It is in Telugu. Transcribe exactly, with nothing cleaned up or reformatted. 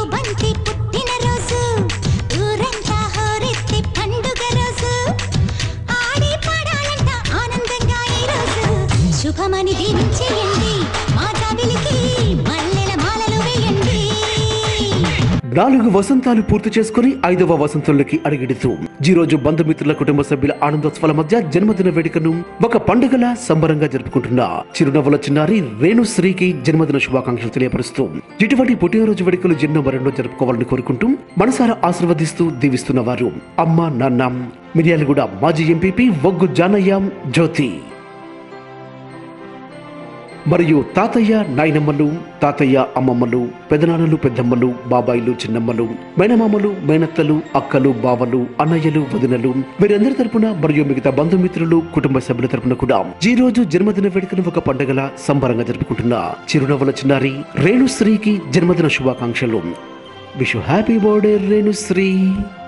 బంతి పుట్టిన రోజు ఊరంతా హోరెత్తి పండుగ రోజు ఆడి పాడాలంట ఆనందంగా ఈ రోజు శుభమని దీవించేయండి మా జాబిలికి మల్లెల మాలలు వేయండి. నాలుగు వసంతాలు పూర్తి చేసుకుని ఐదవ వసంతంలోకి అడుగెడుతూ ఈ రోజు బంధుమిత్రుల కుటుంబ సభ్యుల ఆనందోత్సవాల మధ్య జన్మదిన వేడుకను ఒక పండుగలా సంబరంగా జరుపుకుంటున్న చిరునవ్వుల చిన్నారి రేణుశ్రీకి జన్మదిన శుభాకాంక్షలు తెలియపరుస్తూ ఇటువంటి పుట్టినరోజు వేడుకలు ఎన్నో మరెన్నో జరుపుకోవాలని కోరుకుంటూ మనసారా ఆశీర్వదిస్తూ దీవిస్తున్న వారు అమ్మ నాన్న మిర్యాలగూడ మాజీ ఎంపీపీ వగ్గు జానయ్య జ్యోతి మరియు తాతయ్య నాయనమ్మలు తాతయ్య అమ్మమ్మలు పెదనాన్నలు పెద్దమ్మలు బాబాయిలు చిన్నమ్మలు మేనమామలు మేనత్తలు అక్కలు బావలు అన్నయ్యలు వదినలు వీరందరి తరపున మరియు మిగతా బంధుమిత్రులు కుటుంబ సభ్యుల తరపున కూడా ఈ రోజు జన్మదిన వేడుకను ఒక పండుగల సంబరంగా జరుపుకుంటున్న చిరునవ్వుల చిన్నారి రేణుశ్రీకి జన్మదిన శుభాకాంక్షలు. Wish happy birthday Renusri.